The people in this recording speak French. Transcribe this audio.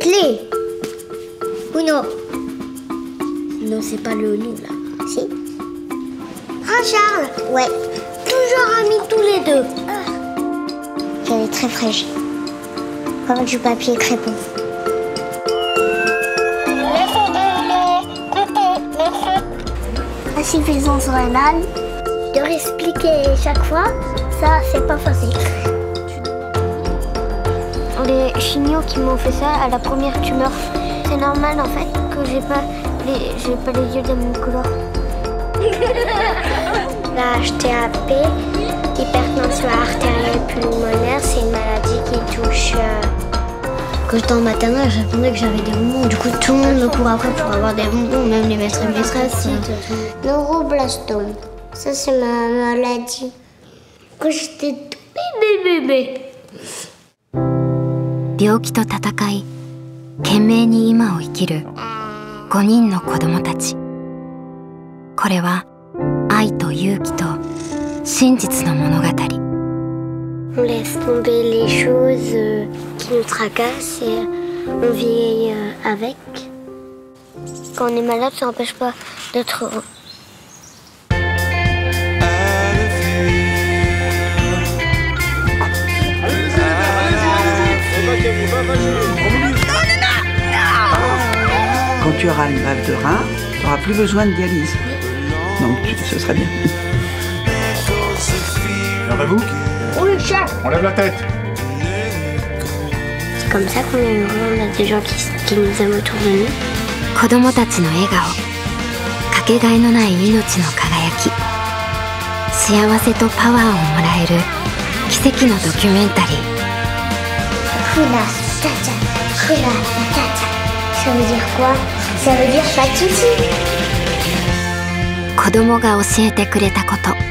clé. Uno. Non, c'est pas le nous là. Si. Ah, Charles. Ouais. Toujours amis tous les deux. Elle est très fragile. Comme du papier crépon. Insuffisance rénale. De réexpliquer chaque fois, ça c'est pas facile. Les chignots qui m'ont fait ça à la première tumeur, c'est normal en fait que j'ai pas les yeux de la même couleur. La HTAP, hypertension artérielle pulmonaire, c'est une maladie qui touche. Quand j'étais en maternelle, j'attendais que j'avais des bonbons. Du coup, tout le monde me court après pour avoir des bonbons, même les maîtres et maîtresses. Neuroblastome, ça c'est ma maladie. Quand j'étais tout bébé. 病気と闘い、懸命に今を生きる5人の子供たち。これは愛と勇気と真実の物語。 On laisse tomber les choses qui nous tracassent et on vit avec. Quand on est malade, ça n'empêche pas d'être heureux. Quand tu auras une valve de rein, tu n'auras plus besoin de dialyse. Donc ce serait bien. Levez-vous. Oh le chat! On lève la tête. C'est comme ça qu'on est heureux, on a des gens qui nous aiment autour de nous. 子供たちの笑顔、かけがえのない命の輝き、幸せとパワーをもらえる奇跡のドキュメンタリー。 Hula Tata, Hula Tata. Ça veut dire quoi? Ça veut dire pas de soucis. 子供が教えてくれたこと。